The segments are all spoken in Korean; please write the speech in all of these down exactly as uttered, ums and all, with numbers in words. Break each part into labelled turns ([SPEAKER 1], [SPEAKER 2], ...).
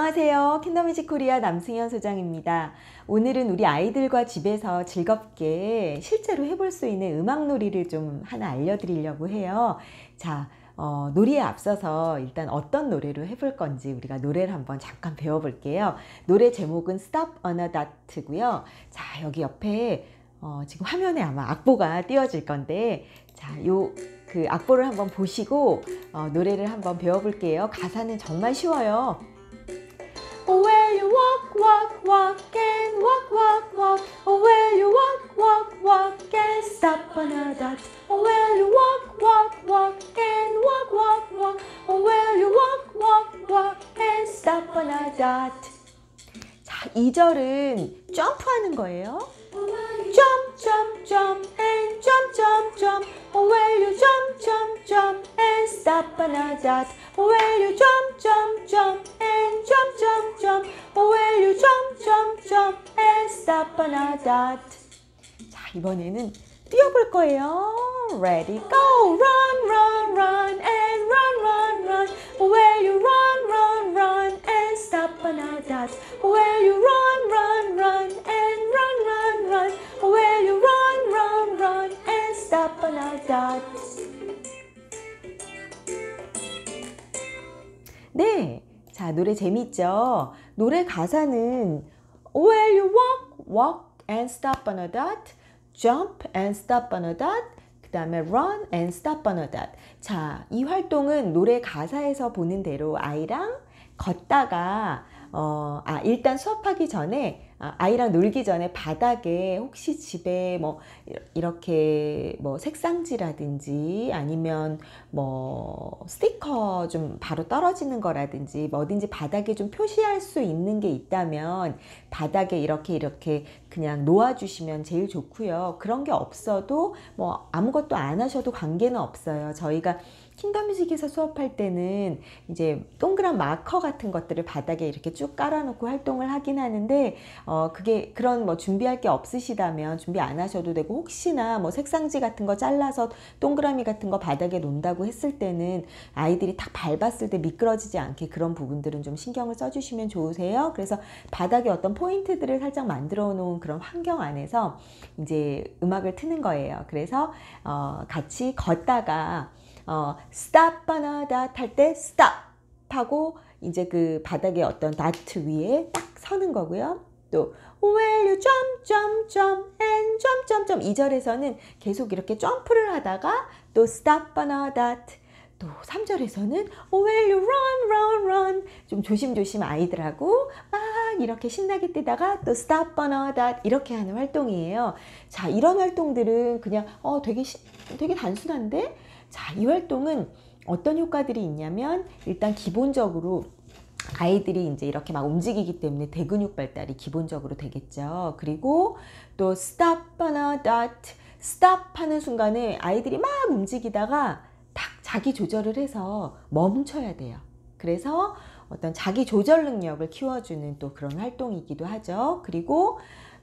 [SPEAKER 1] 안녕하세요. 킨더뮤직 코리아 남승현 소장입니다. 오늘은 우리 아이들과 집에서 즐겁게 실제로 해볼 수 있는 음악놀이를 좀 하나 알려드리려고 해요. 자, 어, 놀이에 앞서서 일단 어떤 노래로 해볼 건지 우리가 노래를 한번 잠깐 배워볼게요. 노래 제목은 Stop on a Dot고요. 자, 여기 옆에 어, 지금 화면에 아마 악보가 띄워질 건데, 자, 요 그 악보를 한번 보시고 어, 노래를 한번 배워볼게요. 가사는 정말 쉬워요. Where you walk, walk, walk and walk, walk, walk. Where you walk, walk, walk and stop on a dot. Where you walk, walk, walk and walk, walk, walk. Where you walk, walk, walk and stop on a dot. 자, 이 절은 점프하는 거예요. Jump, jump, jump and jump, jump, jump. Where you jump, jump, jump and stop on a dot. Where you jump, jump, jump and jump, jump, jump. Where you jump, jump, jump and stop on a dot. 자, 이번에는 뛰어볼 거예요. Ready, go! Run, run, run and run, run, run. Where you run, run, run and stop on a dot. Where you run, run, run and run, run, run. Where you run, run, run and stop on a dot. 네, 자, 노래 재밌죠? 노래 가사는 Where you walk, walk and stop on a dot. Jump and stop on a dot. 그 다음에 run and stop on a dot. 자, 이 활동은 노래 가사에서 보는 대로 아이랑 걷다가 어, 아, 일단 수업하기 전에 아, 아이랑 놀기 전에 바닥에 혹시 집에 뭐 이렇게 뭐 색상지라든지 아니면 뭐 스티커 좀 바로 떨어지는 거라든지 뭐든지 바닥에 좀 표시할 수 있는 게 있다면 바닥에 이렇게 이렇게 그냥 놓아주시면 제일 좋고요. 그런 게 없어도 뭐 아무것도 안 하셔도 관계는 없어요. 저희가 킨더뮤직에서 수업할 때는 이제 동그란 마커 같은 것들을 바닥에 이렇게 쭉 깔아놓고 활동을 하긴 하는데 어 그게 그런 뭐 준비할 게 없으시다면 준비 안 하셔도 되고, 혹시나 뭐 색상지 같은 거 잘라서 동그라미 같은 거 바닥에 놓는다고 했을 때는 아이들이 딱 밟았을 때 미끄러지지 않게 그런 부분들은 좀 신경을 써주시면 좋으세요. 그래서 바닥에 어떤 포인트들을 살짝 만들어 놓은 그런 환경 안에서 이제 음악을 트는 거예요. 그래서 어 같이 걷다가 어, stop on a dot 할 때 stop 하고 이제 그 바닥에 어떤 다트 위에 딱 서는 거고요. 또 where you jump, jump, jump and jump, jump, jump 이 절에서는 계속 이렇게 점프를 하다가 또 stop on a dot. 또 삼 절에서는 where you run, run, run 좀 조심조심 아이들하고 막 이렇게 신나게 뛰다가 또 stop on a dot 이렇게 하는 활동이에요. 자, 이런 활동들은 그냥 어 되게 시, 되게 단순한데, 자, 이 활동은 어떤 효과들이 있냐면 일단 기본적으로 아이들이 이제 이렇게 막 움직이기 때문에 대근육 발달이 기본적으로 되겠죠. 그리고 또 stop on a dot, stop 하는 순간에 아이들이 막 움직이다가 딱 자기 조절을 해서 멈춰야 돼요. 그래서 어떤 자기 조절 능력을 키워주는 또 그런 활동이기도 하죠. 그리고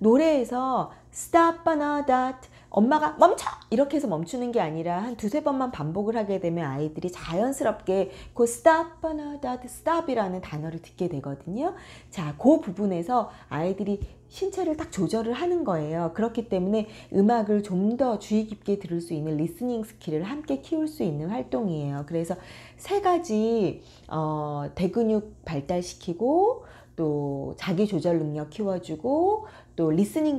[SPEAKER 1] 노래에서 stop on a dot, 엄마가 멈춰! 이렇게 해서 멈추는 게 아니라 한 두세 번만 반복을 하게 되면 아이들이 자연스럽게 그 stop on a dot, stop이라는 단어를 듣게 되거든요. 자, 그 부분에서 아이들이 신체를 딱 조절을 하는 거예요. 그렇기 때문에 음악을 좀 더 주의 깊게 들을 수 있는 리스닝 스킬을 함께 키울 수 있는 활동이에요. 그래서 세 가지 어, 대근육 발달시키고 또 자기 조절 능력 키워주고 또 리스닝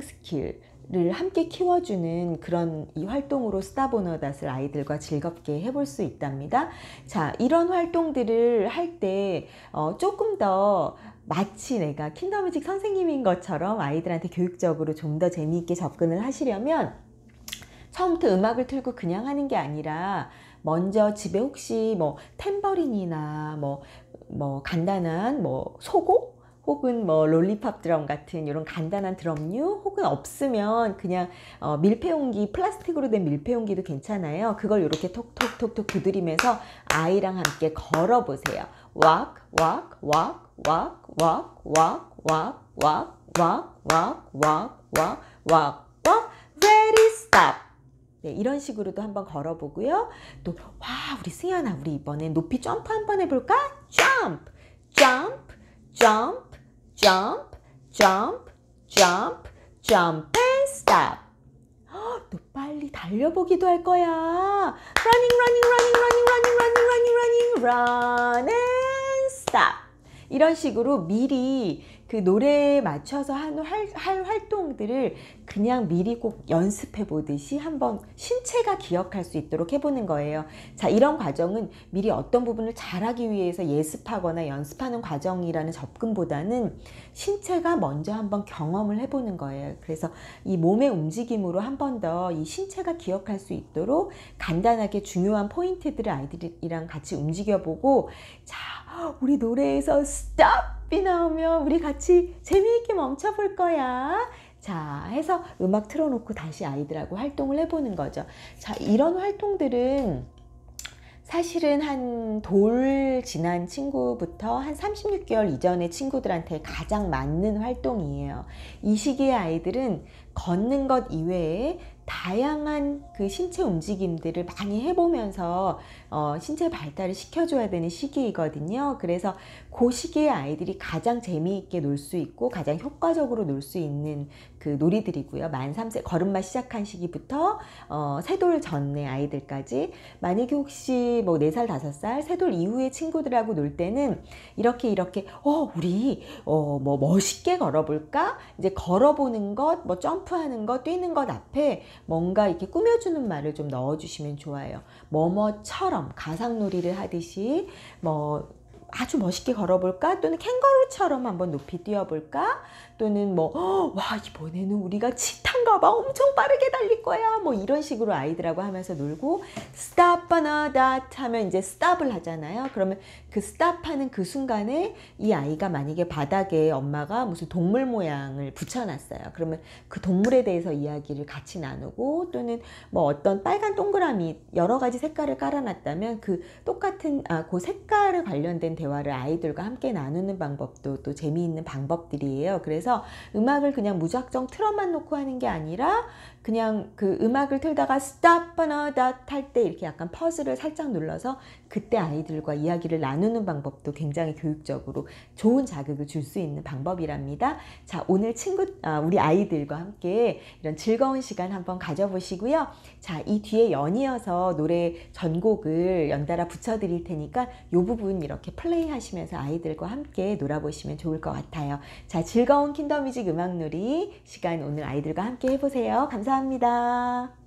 [SPEAKER 1] 스킬을 함께 키워주는 그런 이 활동으로 스탑 온 어 닷을 아이들과 즐겁게 해볼 수 있답니다. 자, 이런 활동들을 할 때 어, 조금 더 마치 내가 킨더뮤직 선생님인 것처럼 아이들한테 교육적으로 좀 더 재미있게 접근을 하시려면 처음부터 음악을 틀고 그냥 하는 게 아니라 먼저 집에 혹시 뭐 탬버린이나 뭐, 뭐 간단한 뭐 소고 혹은 뭐 롤리팝 드럼 같은 이런 간단한 드럼류, 혹은 없으면 그냥 어 밀폐용기, 플라스틱으로 된 밀폐용기도 괜찮아요. 그걸 이렇게 톡톡톡톡 두드리면서 아이랑 함께 걸어 보세요. walk, walk, walk, walk, walk, walk, walk, walk, walk, walk, walk, walk, walk, walk, ready, stop. 네, 이런 식으로도 한번 걸어보고요. 또, 와, 우리 승현아, 우리 이번엔 높이 점프 한번 해볼까? jump, jump, jump, jump, jump, jump, jump and stop. 또 빨리 달려보기도 할 거야. running, running, running, running, running, running, running, running, run and stop. 이런 식으로 미리 그 노래에 맞춰서 한 할, 할 활동들을 그냥 미리 꼭 연습해 보듯이 한번 신체가 기억할 수 있도록 해보는 거예요. 자, 이런 과정은 미리 어떤 부분을 잘하기 위해서 예습하거나 연습하는 과정이라는 접근보다는 신체가 먼저 한번 경험을 해보는 거예요. 그래서 이 몸의 움직임으로 한 번 더 이 신체가 기억할 수 있도록 간단하게 중요한 포인트들을 아이들이랑 같이 움직여보고, 자, 우리 노래에서 stop이 나오면 우리 같이 재미있게 멈춰볼 거야. 자, 해서 음악 틀어놓고 다시 아이들하고 활동을 해보는 거죠. 자, 이런 활동들은 사실은 한 돌 지난 친구부터 한 삼십육 개월 이전의 친구들한테 가장 맞는 활동이에요. 이 시기의 아이들은 걷는 것 이외에 다양한 그 신체 움직임들을 많이 해보면서 어, 신체 발달을 시켜줘야 되는 시기이거든요. 그래서 그 시기에 아이들이 가장 재미있게 놀 수 있고 가장 효과적으로 놀 수 있는 그 놀이들이고요. 만 삼 세 걸음마 시작한 시기부터 어, 세 돌 전의 아이들까지, 만약에 혹시 뭐 네 살, 다섯 살, 세 돌 이후의 친구들하고 놀 때는 이렇게 이렇게 어 우리 어 뭐 멋있게 걸어볼까? 이제 걸어보는 것, 뭐 점프하는 것, 뛰는 것 앞에 뭔가 이렇게 꾸며주는 말을 좀 넣어주시면 좋아요. 뭐뭐처럼 가상놀이를 하듯이 뭐 아주 멋있게 걸어볼까? 또는 캥거루처럼 한번 높이 뛰어볼까? 또는 뭐, 와, 이번에는 우리가 치타인가 봐. 엄청 빠르게 달릴 거야. 뭐 이런 식으로 아이들하고 하면서 놀고, stop 하나 that 하면 이제 stop을 하잖아요. 그러면 그 stop 하는 그 순간에 이 아이가 만약에 바닥에 엄마가 무슨 동물 모양을 붙여놨어요. 그러면 그 동물에 대해서 이야기를 같이 나누고, 또는 뭐 어떤 빨간 동그라미 여러 가지 색깔을 깔아놨다면 그 똑같은, 아, 그 색깔에 관련된 대화를 아이들과 함께 나누는 방법도 또 재미있는 방법들이에요. 그래서 음악을 그냥 무작정 틀어만 놓고 하는 게 아니라 그냥 그 음악을 틀다가 stop another 할 때 이렇게 약간 퍼즐을 살짝 눌러서 그때 아이들과 이야기를 나누는 방법도 굉장히 교육적으로 좋은 자극을 줄 수 있는 방법이랍니다. 자, 오늘 친구, 아, 우리 아이들과 함께 이런 즐거운 시간 한번 가져보시고요. 자, 이 뒤에 연이어서 노래 전곡을 연달아 붙여드릴 테니까 이 부분 이렇게 플레이 하시면서 아이들과 함께 놀아보시면 좋을 것 같아요. 자, 즐거운 킨더뮤직 음악놀이 시간 오늘 아이들과 함께 해보세요. 감사합니다.